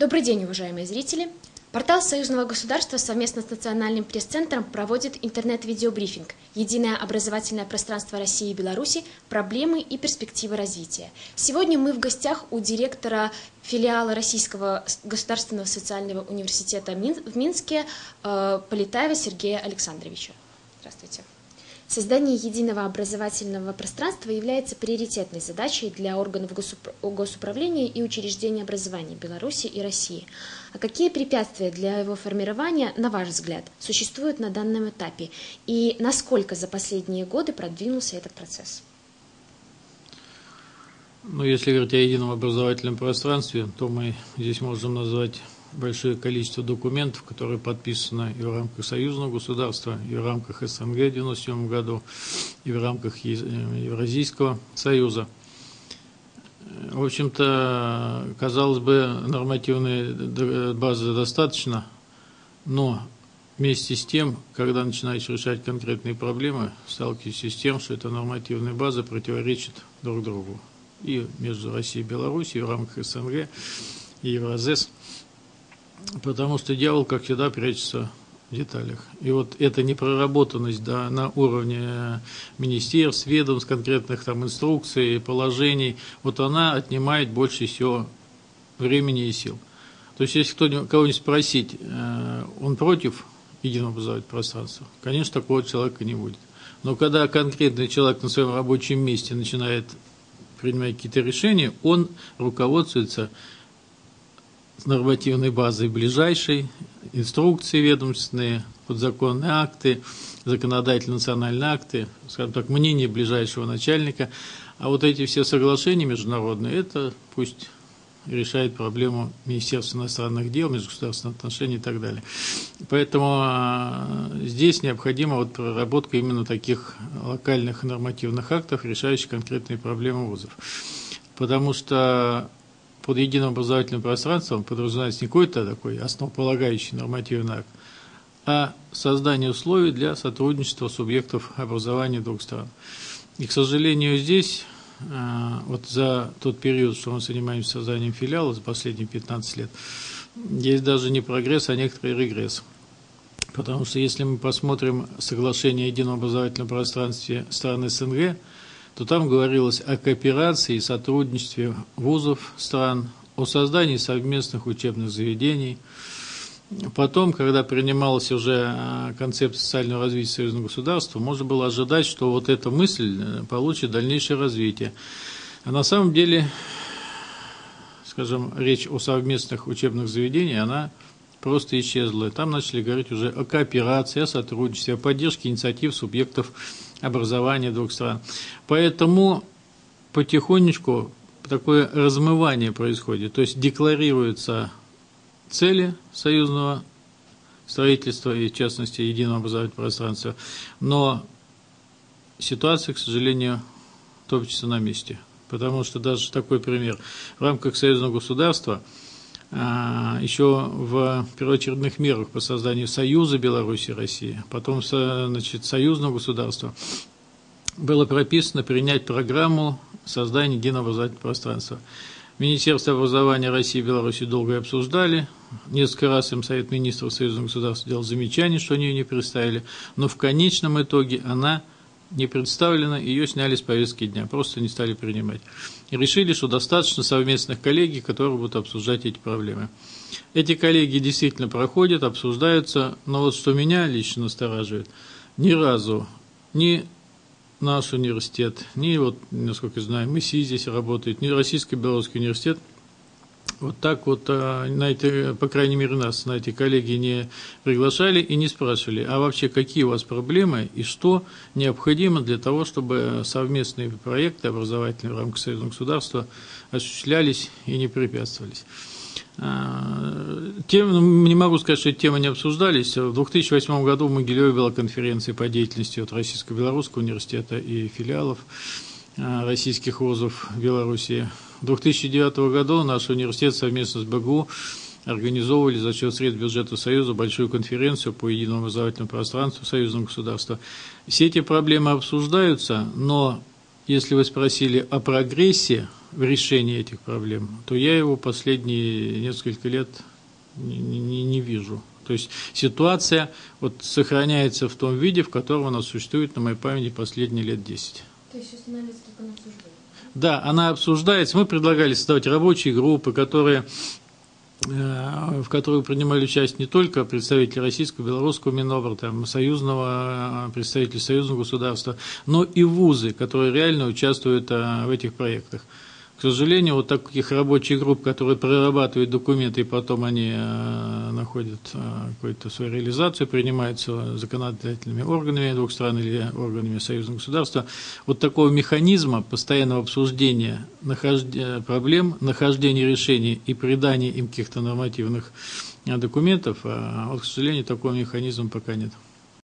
Добрый день, уважаемые зрители! Портал Союзного государства совместно с Национальным пресс-центром проводит интернет-видеобрифинг «Единое образовательное пространство России и Беларуси. Проблемы и перспективы развития». Сегодня мы в гостях у директора филиала Российского государственного социального университета в Минске Полетаева Сергея Александровича. Здравствуйте. Создание единого образовательного пространства является приоритетной задачей для органов госуправления и учреждений образования Беларуси и России. А какие препятствия для его формирования, на ваш взгляд, существуют на данном этапе? И насколько за последние годы продвинулся этот процесс? Если говорить о едином образовательном пространстве, то мы здесь можем назвать большое количество документов, которые подписаны и в рамках союзного государства, и в рамках СНГ в 1997 году, и в рамках Евразийского союза. В общем-то, казалось бы, нормативной базы достаточно, но вместе с тем, когда начинаешь решать конкретные проблемы, сталкиваешься с тем, что эта нормативная база противоречит друг другу. И между Россией и Беларусью, и в рамках СНГ, и Евразес. Потому что дьявол, как всегда, прячется в деталях. И вот эта непроработанность на уровне министерств, ведомств, конкретных там инструкций, положений, вот она отнимает больше всего времени и сил. То есть, если кого-нибудь спросить, он против единого образовательного пространства, конечно, такого человека не будет. Но когда конкретный человек на своем рабочем месте начинает принимать какие-то решения, он руководствуется нормативной базой ближайшей, инструкции ведомственные, подзаконные акты, законодательные национальные акты, скажем так, мнение ближайшего начальника. А вот эти все соглашения международные, это пусть решает проблему Министерства иностранных дел, межгосударственных отношений и так далее. Поэтому здесь необходима вот проработка именно таких локальных нормативных актов, решающих конкретные проблемы вузов. Потому что под единым образовательным пространством подразумевается не какой-то такой основополагающий нормативный акт, а создание условий для сотрудничества субъектов образования двух стран. И, к сожалению, здесь, вот за тот период, что мы занимаемся созданием филиала, за последние 15 лет, есть даже не прогресс, а некоторый регресс. Потому что если мы посмотрим соглашение о едином образовательном пространстве стран СНГ, то там говорилось о кооперации и сотрудничестве вузов стран, о создании совместных учебных заведений. Потом, когда принималась уже концепция социального развития союзного государства, можно было ожидать, что вот эта мысль получит дальнейшее развитие. А на самом деле, скажем, речь о совместных учебных заведениях, она просто исчезла. Там начали говорить уже о кооперации, о сотрудничестве, о поддержке инициатив субъектов образования двух стран. Поэтому потихонечку такое размывание происходит, то есть декларируются цели союзного строительства и, в частности, единого образовательного пространства, но ситуация, к сожалению, топчется на месте. Потому что даже такой пример. В рамках союзного государства еще в первоочередных мерах по созданию Союза Беларуси и России, потом, значит, союзного государства, было прописано принять программу создания единого образовательного пространства. Министерство образования России и Беларуси долго обсуждали, несколько раз им Совет министров союзного государства делал замечания, что они ее не представили, но в конечном итоге она не представлена, ее сняли с повестки дня, просто не стали принимать. И решили, что достаточно совместных коллегий, которые будут обсуждать эти проблемы. Эти коллегии действительно проходят, обсуждаются, но вот что меня лично настораживает, ни разу ни наш университет, ни, вот, насколько я знаю, МИСИ здесь работает, ни Российско-Белорусский университет, вот так вот, по крайней мере, нас на эти коллегии не приглашали и не спрашивали, а вообще какие у вас проблемы и что необходимо для того, чтобы совместные проекты образовательные в рамках союзного государства осуществлялись и не препятствовались. Не могу сказать, что эти темы не обсуждались. В 2008 году в Могилеве была конференция по деятельности от Российско-Белорусского университета и филиалов российских вузов в Беларуси. В 2009 году наш университет совместно с БГУ организовывали за счет средств бюджета Союза большую конференцию по единому образовательному пространству союзного государства. Все эти проблемы обсуждаются, но если вы спросили о прогрессе в решении этих проблем, то я его последние несколько лет не вижу. То есть ситуация вот сохраняется в том виде, в котором она существует на моей памяти последние лет 10. То есть устанавливается только на обсуждение? Да, она обсуждается. Мы предлагали создавать рабочие группы, в которых принимали участие не только представители российского, белорусского Минобра, там, представители союзного государства, но и вузы, которые реально участвуют в этих проектах. К сожалению, вот таких рабочих групп, которые прорабатывают документы, и потом они находят какую-то свою реализацию, принимаются законодательными органами двух стран или органами союзного государства, вот такого механизма постоянного обсуждения проблем, нахождения решений и придания им каких-то нормативных документов, вот, к сожалению, такого механизма пока нет.